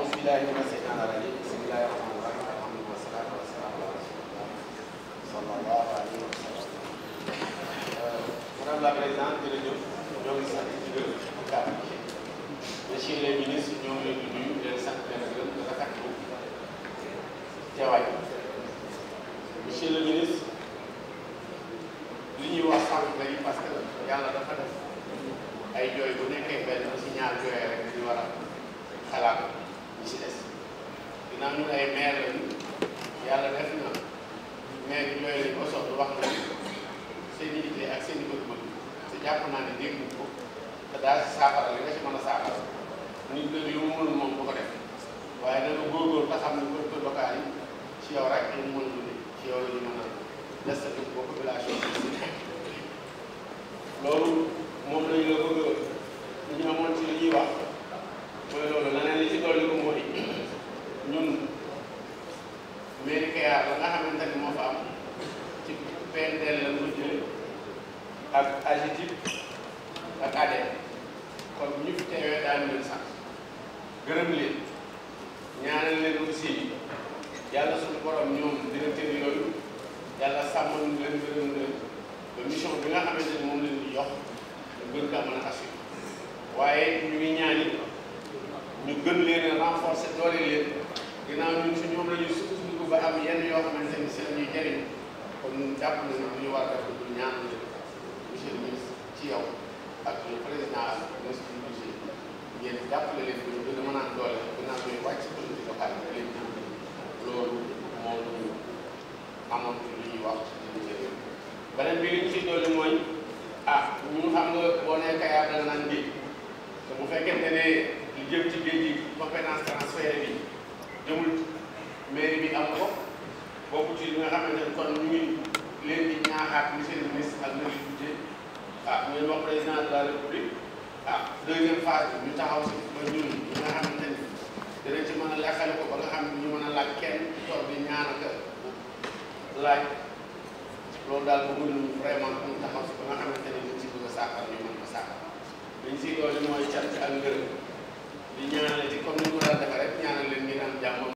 أعوذ بالله من الشيطان الرجيم بسم الله الرحمن الرحيم الحمد لله والصلاة والسلام على رسول الله صلى الله عليه وسلم. Madame la Présidente jërëjëf ñoo ngi sant di gërëm ci kàddu gi Monsieur les ministres ñoo ngi leen di nuyu di leen sant di leen gërëm di rafetlu teewaay Monsieur le ministre li ñuy wax sànq léegi parce que yàlla dafa def ay jooy bu nekkee benn ci ñaar jooyee rek dañu war a xalaat ñi si des ginnaaw ñun ay maire lañu yàlla def na maire yi jooy lañu ba soxla wax na seen i idée ak seen i bëgg-bëgg te jàpp naa ne dégg ko te daal si saafara li nga si mën a saafara nit ñi lu mu mënul moom du ko def waaye da nga góorgóorlu te xam ne collectivités locales yi ci yow rek ñu mën a dund ci yow la ñu mën a des sa dëkk boo population bi loolu moom lañu la bëgg ñu amoon ci li ñuy wax mooy loolu leneen li ci dolli ko mooy ñun mairie Kayar la nga xamante ni moo fa am ci PNDL la ñu jëlee ak AGETIP ak ADER kon ñu fi teewee daañu leen sant gërëm leen ñaanal leen aussi yàlla suñu borom ñoom directeur yooyu yàlla sàmmal leen gërëm leen ba mission bi nga xamante ni moom leen di jox ñu gën kaa mën a assurer waaye ñu ngi ñaan it ñu gën leen a renforcer doole leen ginnaaw ñun si ñoom la ñuy sukkandiku ba am yenn yoo xamante ni si la ñuy jëriñ kon ñun jàpp nañu ne ñu war a def lu ñaan leen monsieur le ministre ci yow ak le président ak ministre du budget ngeen jàppale leen ba ñu gën a mën a am doole ginnaaw ñuy wàcc collectivité locale bi leen loolu moom la ñu amoon ci li ñuy wax ci li beneen bi li ñu si dolli mooy ñu xam nga boo nee Kayar da nga naan géej te bu fekkente ne li jëm ci géej gi compétence transférée bi jëmul mairie bi am ko bokku ci li nga xamante ne kon ñu ngi leen di ñaaxaat monsieur le ministre ak ministre du budget ngeen wax président de la république deuxième phase bi ñu taxaw si ba ñun ñi nga xamante ni dinañ ci mën a lekkale ko ba nga xam ne ñu mën a laaj kenn toog di ñaan ak laaj loolu daal bëgg nañu vraiment ñu taxaw si ba nga xamante ne liñ si bëgg a saafara ñu mën ko saafara liñ si doole mooy cant ak ngërëm di ñaanal ci comme ni ñu ko daan defee rek ñaanal leen ngeen am jàmm